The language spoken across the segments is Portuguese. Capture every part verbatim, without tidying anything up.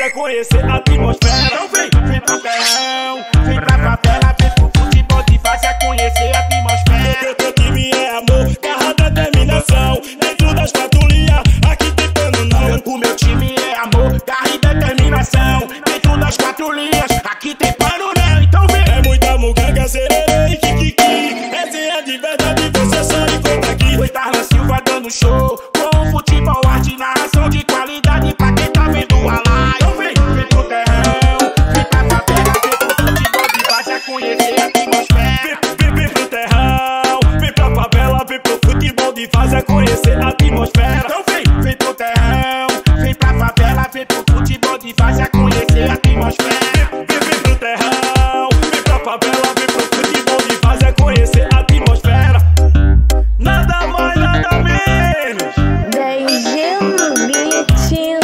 é conhecer a atmosfera. Então vem, vem pro terrão, vem pra favela, vem pro futebol de fase, é conhecer a atmosfera. Teu time é amor, garra, determinação, dentro das quatro linhas, aqui tem pano não. O meu time é amor, garra e determinação, dentro das quatro linhas, aqui tem pano não. Então vem. É muita muganga, sererê e kikiki, resenha de verdade, você só encontra aqui. Foi Darlan Silva dando show, com futebol, arte, narração de qualidade pra quem tá vendo a live. Então vem, vem pro terrão, vem pra favela, vem pro futebol de base, é conhecer a atmosfera. Vem, vem, vem pro terrão, vem pra favela, vem pro futebol de fase, é conhecer a atmosfera. Então vem, vem pro terrão, vem pra favela, vem pro futebol de fase, é conhecer a atmosfera. Vem, vem pro terrão, vem pra favela, vem pro futebol de fase, é conhecer a atmosfera. Nada mais, nada menos. Beijinho no beat,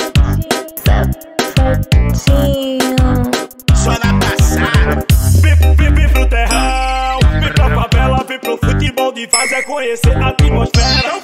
sapatinho. Só na passada. Vem, vem, vem pro terrão, vem pra favela, vem pro futebol de fase, é conhecer a atmosfera.